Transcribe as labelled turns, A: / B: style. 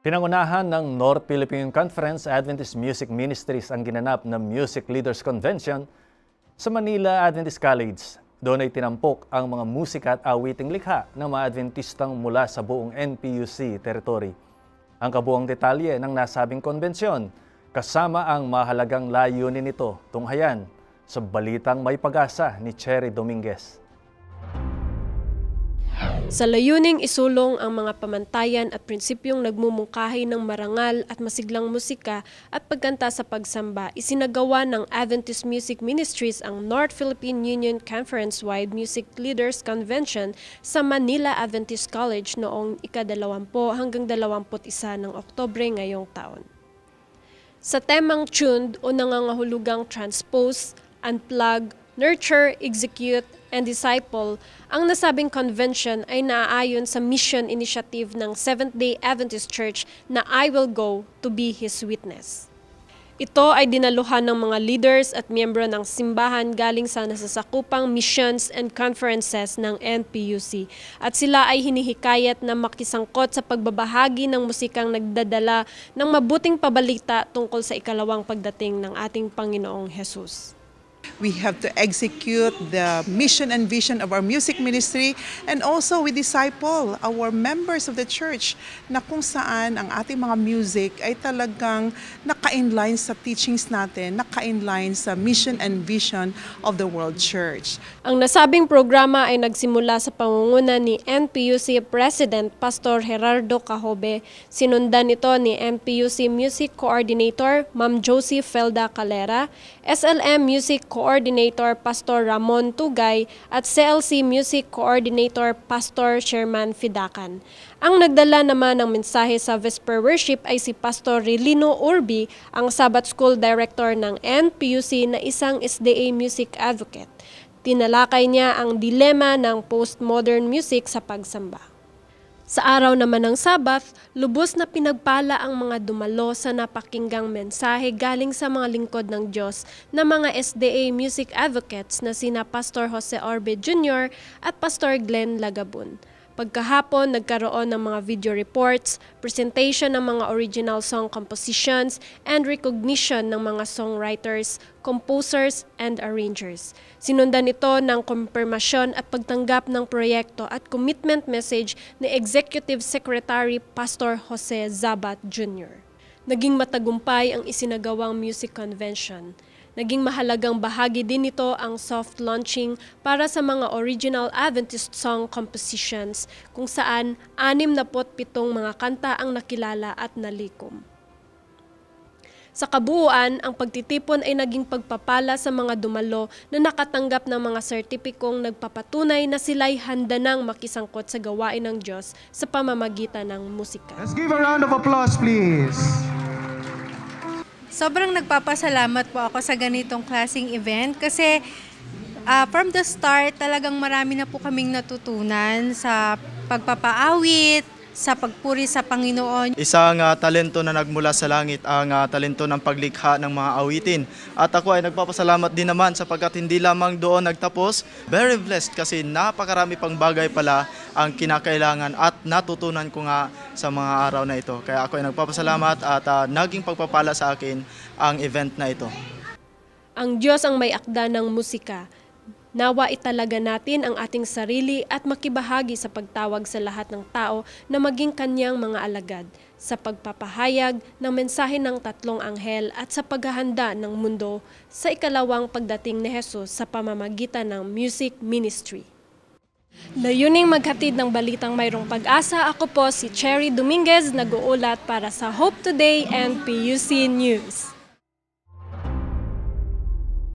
A: Pinangunahan ng North Philippine Conference Adventist Music Ministries ang ginanap na Music Leaders Convention sa Manila Adventist College. Doon ay tinampok ang mga musika at awiting likha ng mga Adventistang mula sa buong NPUC territory. Ang kabuang detalye ng nasabing konbensyon, kasama ang mahalagang layunin nito, tunghayan sa Balitang May Pag-asa ni Cherry Dominguez.
B: Sa layuning isulong ang mga pamantayan at prinsipyong nagmumungkahi ng marangal at masiglang musika at pagkanta sa pagsamba, isinagawa ng Adventist Music Ministries ang North Philippine Union Conference-wide Music Leaders Convention sa Manila Adventist College noong ika-20 hanggang 21 ng Oktubre ngayong taon. Sa temang tuned o nangangahulugang transpose, unplug, nurture, execute, and disciple, ang nasabing convention ay naaayon sa mission initiative ng Seventh-day Adventist Church na I Will Go to Be His Witness. Ito ay dinaluhan ng mga leaders at miyembro ng simbahan galing sa nasasakupang missions and conferences ng NPUC at sila ay hinihikayat na makisangkot sa pagbabahagi ng musikang nagdadala ng mabuting pabalita tungkol sa ikalawang pagdating ng ating Panginoong Jesus.
C: We have to execute the mission and vision of our music ministry, and also we disciple our members of the church na kung saan ang ating mga music ay talagang naka-inline sa teachings natin, naka-inline sa mission and vision of the World Church.
B: Ang nasabing programa ay nagsimula sa pangunguna ni NPUC President Pastor Gerardo Cajobe. Sinundan ito ni NPUC Music Coordinator Ma'am Josie Felda Calera, SLM Music Coordinator Pastor Ramon Tugay at CLC Music Coordinator Pastor Sherman Fidakan. Ang nagdala naman ng mensahe sa Vesper Worship ay si Pastor Relino Urbi, ang Sabbath School Director ng NPUC na isang SDA music advocate. Tinalakay niya ang dilema ng postmodern music sa pagsamba. Sa araw naman ng Sabbath, lubos na pinagpala ang mga dumalo sa napakinggang mensahe galing sa mga lingkod ng Diyos na mga SDA music advocates na sina Pastor Jose Orbe Jr. at Pastor Glenn Lagabun. Pagkahapon, nagkaroon ng mga video reports, presentation ng mga original song compositions, and recognition ng mga songwriters, composers, and arrangers. Sinundan ito ng kumpirmasyon at pagtanggap ng proyekto at commitment message ni Executive Secretary Pastor Jose Zabat Jr. Naging matagumpay ang isinagawang music convention. Naging mahalagang bahagi din nito ang soft launching para sa mga original Adventist song compositions kung saan 67 mga kanta ang nakilala at nalikom. Sa kabuuan, ang pagtitipon ay naging pagpapala sa mga dumalo na nakatanggap ng mga sertipikong nagpapatunay na sila'y handa nang makisangkot sa gawain ng Diyos sa pamamagitan ng musika.
D: Let's give a round of applause, please.
E: Sobrang nagpapasalamat po ako sa ganitong klaseng event kasi from the start talagang marami na po kaming natutunan sa pagpapaawit, sa pagpuri sa Panginoon.
F: Isang talento na nagmula sa langit, ang talento ng paglikha ng mga awitin. At ako ay nagpapasalamat din naman sapagkat hindi lamang doon nagtapos. Very blessed kasi napakarami pang bagay pala ang kinakailangan at natutunan ko nga sa mga araw na ito. Kaya ako ay nagpapasalamat at naging pagpapala sa akin ang event na ito.
B: Ang Diyos ang may akda ng musika. Nawa italaga natin ang ating sarili at makibahagi sa pagtawag sa lahat ng tao na maging kanyang mga alagad, sa pagpapahayag ng mensahe ng tatlong anghel at sa paghahanda ng mundo sa ikalawang pagdating ni Jesus sa pamamagitan ng music ministry. Layuning maghatid ng balitang mayroong pag-asa, ako po si Cherry Dominguez, nag-uulat para sa Hope Today and PUC News.